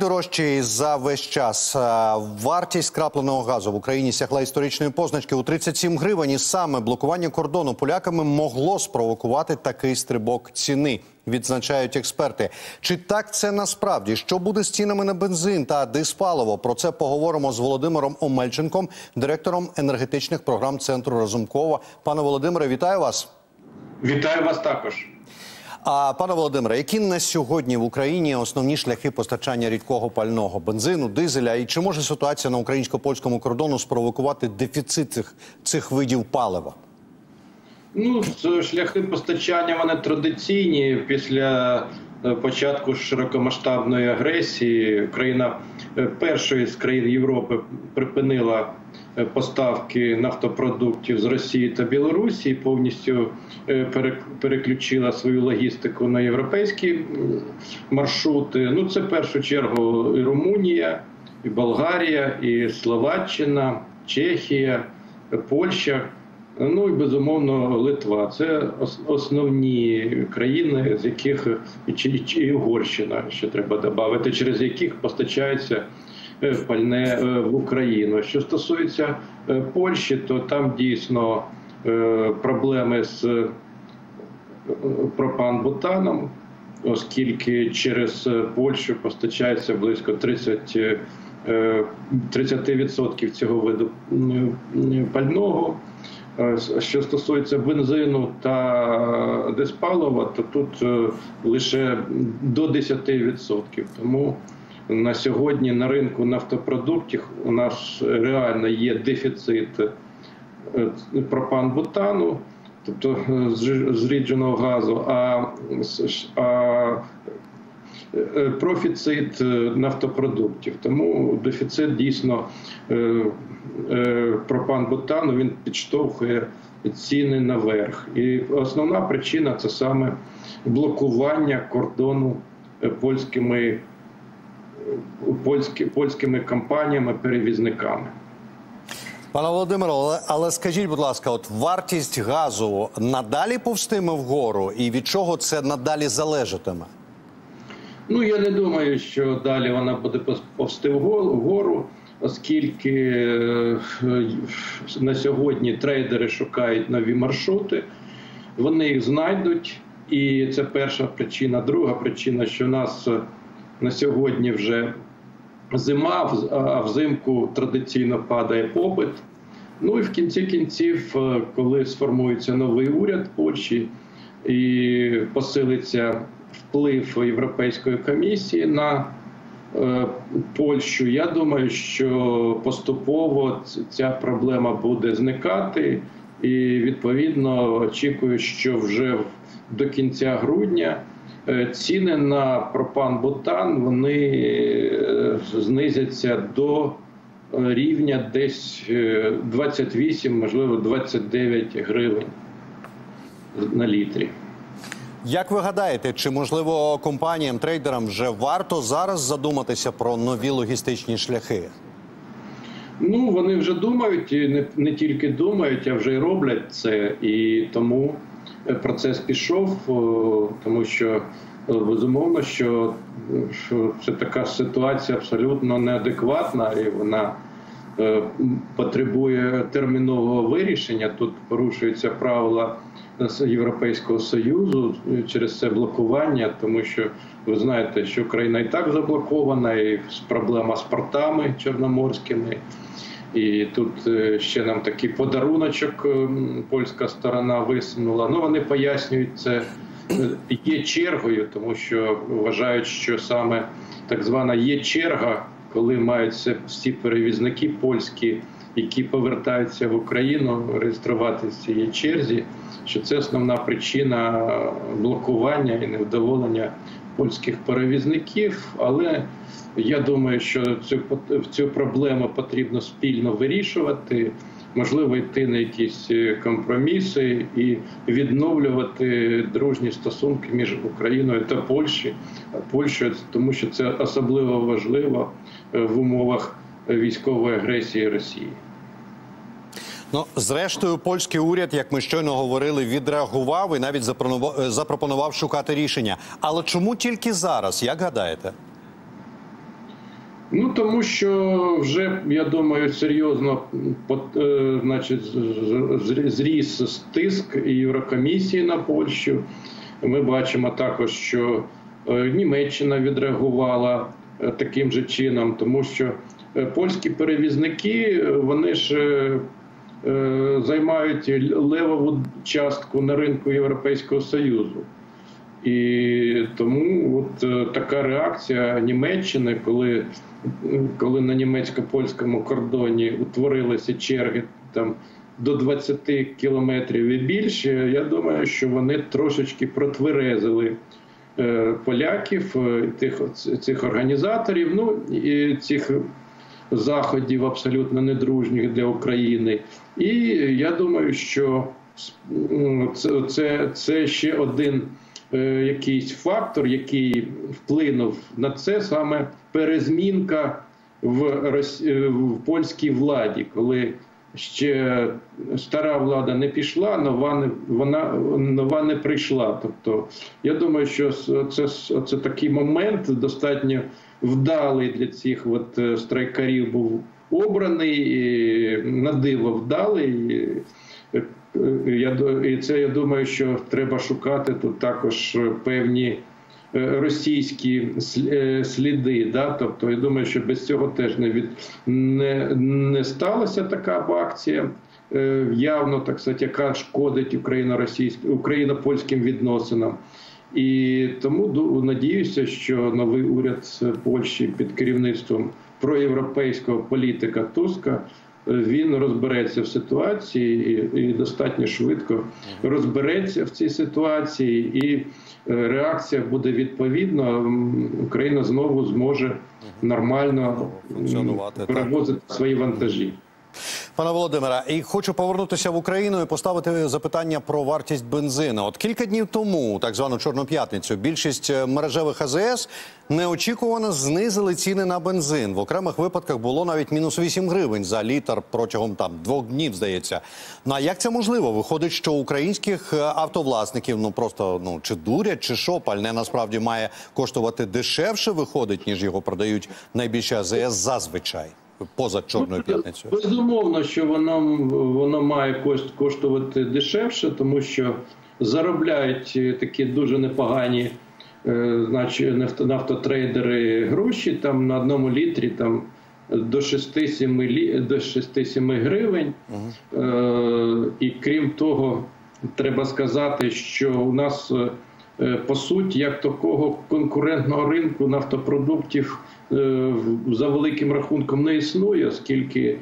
Найдорожчий за весь час. Вартість скрапленого газу в Україні сягла історичної позначки у 37 гривень. І саме блокування кордону поляками могло спровокувати такий стрибок ціни, відзначають експерти. Чи так це насправді? Що буде з цінами на бензин та диспаливо? Про це поговоримо з Володимиром Омельченком, директором енергетичних програм Центру Разумкова. Пане Володимире, вітаю вас. Вітаю вас також. Пане Володимире, які на сьогодні в Україні основні шляхи постачання рідкого пального, бензину, дизеля? І чи може ситуація на українсько-польському кордону спровокувати дефіцит цих видів палива? Шляхи постачання, вони традиційні. Після початку широкомасштабної агресії Україна першою з країн Європи припинила поставки нафтопродуктів з Росії та Білорусі, повністю переключила свою логістику на європейські маршрути. Це в першу чергу і Румунія, і Болгарія, і Словаччина, Чехія, Польща, і, безумовно, Литва. Це основні країни, з яких і Угорщина, ще треба додати, через яких постачається пальне в Україну. Що стосується Польщі, то там дійсно проблеми з пропан-бутаном, оскільки через Польщу постачається близько 30% цього виду пального. Що стосується бензину та диспалива, то тут лише до 10%. Тому на сьогодні на ринку нафтопродуктів у нас реально є дефіцит пропан-бутану, тобто зрідженого газу, а профіцит нафтопродуктів. Тому дефіцит дійсно пропан-бутану, він підштовхує ціни наверх. І основна причина – це саме блокування кордону польськими компаніями-перевізниками. Пане Володимире, але скажіть, будь ласка, вартість газу надалі повстиме вгору? І від чого це надалі залежатиме? Я не думаю, що далі вона буде повсти вгору, оскільки на сьогодні трейдери шукають нові маршрути, вони їх знайдуть, і це перша причина. Друга причина, що в нас на сьогодні вже зима, а взимку традиційно падає попит. І в кінці кінців, коли сформується новий уряд Польщі і посилиться вплив Європейської комісії на Польщу, я думаю, що поступово ця проблема буде зникати. І, відповідно, очікую, що вже до кінця грудня ціни на пропан-бутан, вони знизяться до рівня десь 28, можливо, 29 гривень на літрі. Як ви гадаєте, чи, можливо, компаніям, трейдерам вже варто зараз задуматися про нові логістичні шляхи? Вони вже думають, і не тільки думають, а вже й роблять це. І тому процес пішов, тому що, безумовно, що це така ситуація абсолютно неадекватна, і вона потребує термінового вирішення. Тут порушуються правила Європейського Союзу через це блокування, тому що ви знаєте, що Україна і так заблокована, і проблема з портами чорноморськими. І тут ще нам такий подаруночок польська сторона висунула. Вони пояснюють це, є чергою, тому що вважають, що саме так звана є черга, коли мають всі перевізники польські, які повертаються в Україну, реєструвати в цій черзі, що це основна причина блокування і невдоволення польських перевізників. Але я думаю, що цю проблему потрібно спільно вирішувати, можливо, йти на якісь компроміси і відновлювати дружні стосунки між Україною та Польщею, тому що це особливо важливо в умовах військової агресії Росії. Зрештою, польський уряд, як ми щойно говорили, відреагував і навіть запропонував шукати рішення. Але чому тільки зараз, як гадаєте? Ну, тому що вже, я думаю, серйозно зріс тиск і Єврокомісії на Польщу. Ми бачимо також, що Німеччина відреагувала таким же чином, тому що польські перевізники, вони ж займають левову частку на ринку Європейського Союзу. І тому от така реакція Німеччини, коли на німецько-польському кордоні утворилися черги там до 20 кілометрів і більше, я думаю, що вони трошечки протверезили поляків, цих організаторів, ну і цих заходів абсолютно недружніх для України. І я думаю, що це ще один якийсь фактор, який вплинув на це, саме перезмінка в польській владі, коли ще стара влада не пішла, нова не прийшла. Тобто, я думаю, що це такий момент достатньо вдалий для цих страйкарів був обраний, на диво вдалий. І це, я думаю, що треба шукати тут також певні російські сліди. Да? Тобто, я думаю, що без цього теж не сталася така б акція, явно, так сказати, яка шкодить україно-польським відносинам. І тому надіюся, що новий уряд Польщі під керівництвом проєвропейського політика Туска, він розбереться в ситуації і достатньо швидко розбереться в цій ситуації, і реакція буде відповідна. Україна знову зможе нормально перевозити свої вантажі. Пане Володимире, і хочу повернутися в Україну і поставити запитання про вартість бензину. От кілька днів тому, так звану Чорну п'ятницю, більшість мережевих АЗС неочікувано знизили ціни на бензин. В окремих випадках було навіть мінус 8 гривень за літр протягом 2 днів, здається. Ну а як це можливо? Виходить, що українських автовласників чи дурять, чи що? Пальне насправді має коштувати дешевше, виходить, ніж його продають найбільші АЗС зазвичай. Поза Чорною п'ятницею. Безумовно, що воно має коштувати дешевше, тому що заробляють такі дуже непогані нафтотрейдери гроші там на одному літрі там до 6-7 гривень. І крім того, треба сказати, що у нас по суті, як такого конкурентного ринку нафтопродуктів за великим рахунком не існує, оскільки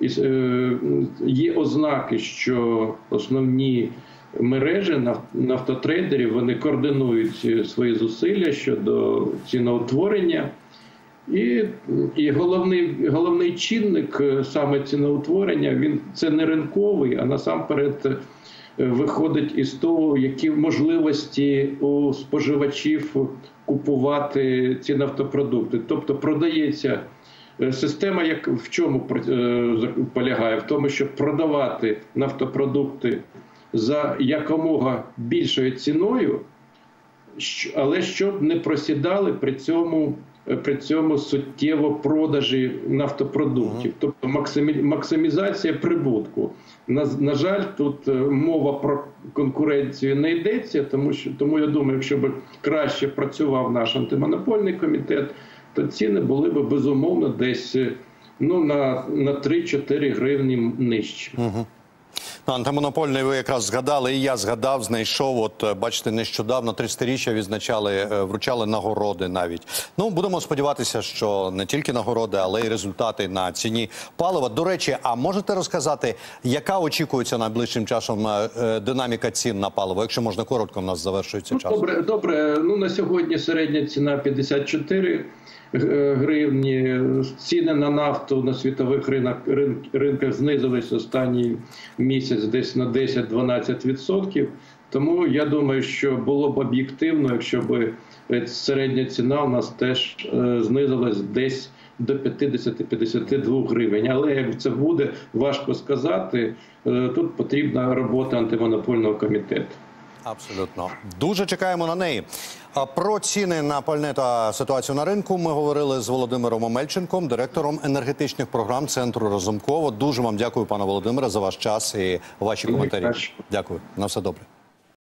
є ознаки, що основні мережі нафтотрейдерів, вони координують свої зусилля щодо ціноутворення. І головний чинник саме ціноутворення, це не ринковий, а насамперед виходить із того, які можливості у споживачів купувати ці нафтопродукти. Тобто продається система, як в чому полягає? В тому, щоб продавати нафтопродукти за якомога більшою ціною, але щоб не просідали при цьому суттєво продажі нафтопродуктів. Тобто максимізація прибутку. На жаль, тут мова про конкуренцію не йдеться, тому я думаю, якщо б краще працював наш антимонопольний комітет, то ціни були б безумовно десь на 3-4 гривні нижче. Антимонопольний ви якраз згадали, і я згадав, знайшов, от бачите, нещодавно 30-річчя вручали нагороди навіть. Ну, будемо сподіватися, що не тільки нагороди, але й результати на ціні палива. До речі, а можете розказати, яка очікується найближчим часом динаміка цін на паливо, якщо можна коротко, в нас завершується час? Добре. На сьогодні середня ціна 54 гривні. Ціни на нафту на світових ринках знизились останній місяць десь на 10-12%. Тому я думаю, що було б об'єктивно, якщо б середня ціна у нас теж знизилась десь до 50-52 гривень. Але як це буде, важко сказати. Тут потрібна робота антимонопольного комітету. Абсолютно. Дуже чекаємо на неї. А про ціни на пальне та ситуацію на ринку ми говорили з Володимиром Омельченком, директором енергетичних програм Центру Разумкова. Дуже вам дякую, пане Володимире, за ваш час і ваші коментарі. Дякую. На все добре.